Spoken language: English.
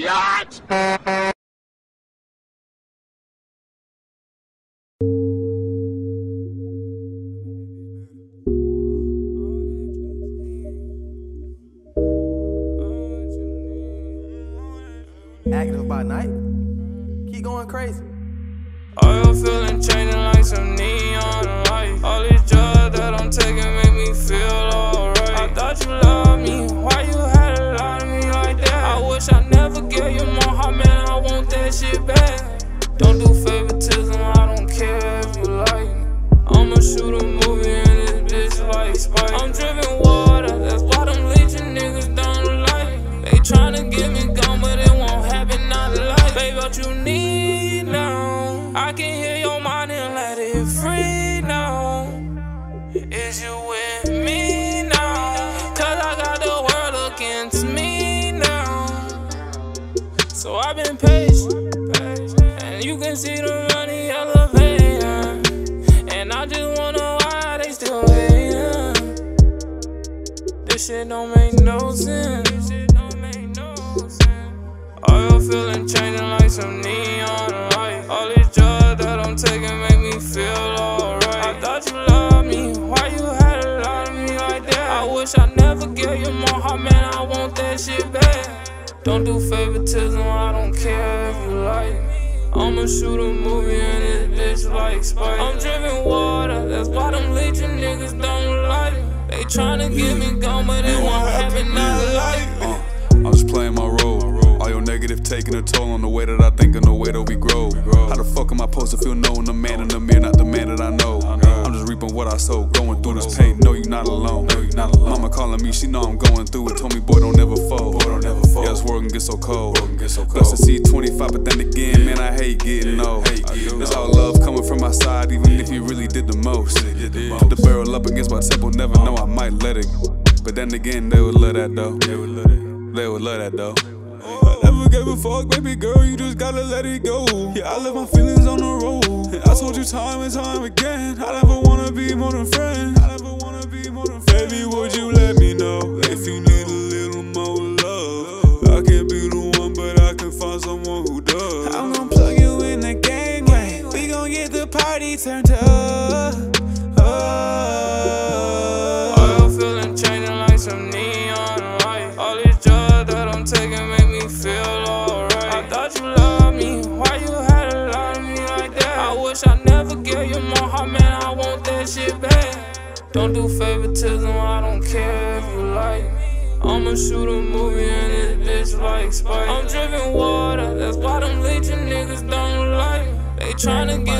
Yacht! Active by night, keep going crazy. All your feelings changing like some neon lights. All these drugs that I'm taking make me feel alright. I thought you loved me, why you had to lie to me like that? I wish I never gave you my heart, man, I want that shit back. Don't do favoritism, I don't care if you like me. I'ma shoot a movie in this bitch like Spike. I'm dripping water, that's why them leeching niggas don't like me. They tryna get me gone, but it won't happen, not like. Baby, what you need now? I can hear your mind and let it free now. Is you with me now? Cause I got the world looking to me now. So I've been patient, and you can see the money elevating. And I just wonder why they still hating. This shit don't make no sense. All your feelings changing like some neon lights. All these drugs that I'm taking make me feel alright. I thought you loved me, why you had to lie to me like that? I wish I never gave you my heart, man, I want that shit back. Don't do favoritism, I don't care if you like me. I'ma shoot a movie in this bitch like Spike. I'm dripping water, that's why them leeching niggas don't like me. They tryna get me gone, but it won't happen, not like me. I'm just playing my role. All your negative taking a toll on the way that I think and the way that we grow. How the fuck am I supposed to feel knowing the man in the mirror, not the man that I know? I'm just reaping what I sow, going through this pain. No, you're not alone. Mama calling me, she know I'm going through it. Told me, boy, don't never fold. Yeah, this world can get so cold. Blessed to see 25, but then again, man, I hate getting old. There's all love coming from my side, even if you really did the most. Put the barrel up against my temple, never know I might let it. But then again, they would love that though. They would love that though. I never gave a fuck, baby girl, you just gotta let it go. Yeah, I left my feelings on the road. And I told you time and time again, I never wanna be more than friends. Baby, would you let me know if you need a little more love? I can't be the one, but I can find someone who does. I'm gon' plug you in the gang, we gon' get the party turned up. All your feelings changing like some neon lights. All these drugs that I'm taking make me feel alright. I thought you loved me, why you had to lie to me like that? I wish I never gave you my heart, man, I want that shit back. Don't do favoritism, I don't care if you like me. I'ma shoot a movie in this bitch like Spike. I'm dripping water, that's why them leeching niggas don't like me. They tryna get